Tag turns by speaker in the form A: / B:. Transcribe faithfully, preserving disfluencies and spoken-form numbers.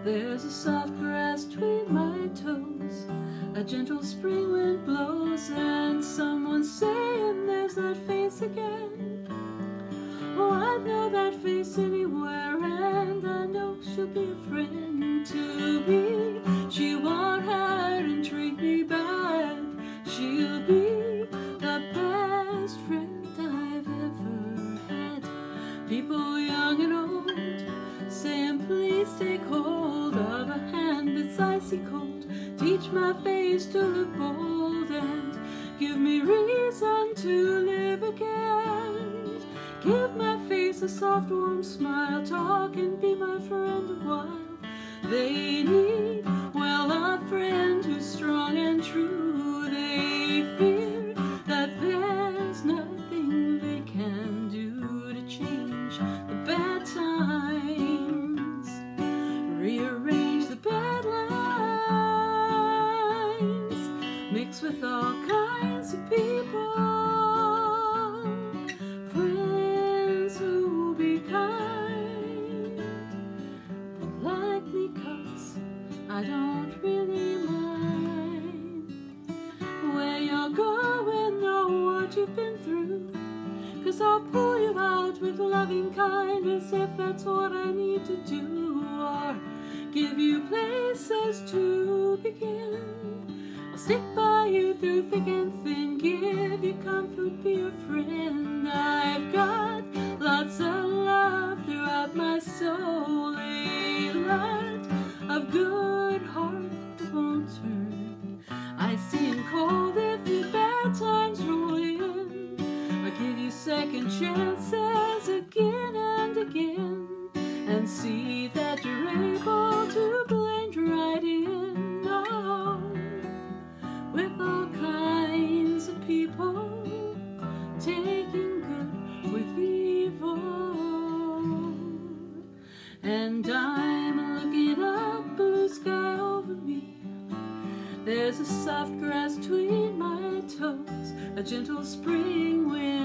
A: There's a soft grass between my toes, a gentle spring wind blows, and someone's saying there's that face again. Oh, I'd know that face anywhere, and I know she'll be a friend to me. She won't hurt and treat me bad. She'll be the best friend I've ever had. People young and old saying please take hold of a hand that's icy cold. Teach my face to look bold and give me reason to live again. Give my face a soft warm smile, talk and be my friend a while. They need, well, a friend who's strong and true. They fear that there's nothing they can do to change the bad times, rearrange the bad lines, mix with all kinds of people, friends who'll be kind, but like me 'cause I don't really mind where you're going or what you've been through, 'cause I'll pull you out with loving kindness if that's what I need to do, or give you places to begin. I'll stick by you through thick and thin, give you comfort, be your friend. I've got lots of love throughout my soul, a lot of good heart that won't turn icy and cold if the bad times roll in. I give you second chances again and again, and see that you're able to blend right in. Oh, with all kinds of people, taking good with evil. And I'm looking up, blue sky over me. There's a soft grass between my toes, a gentle spring wind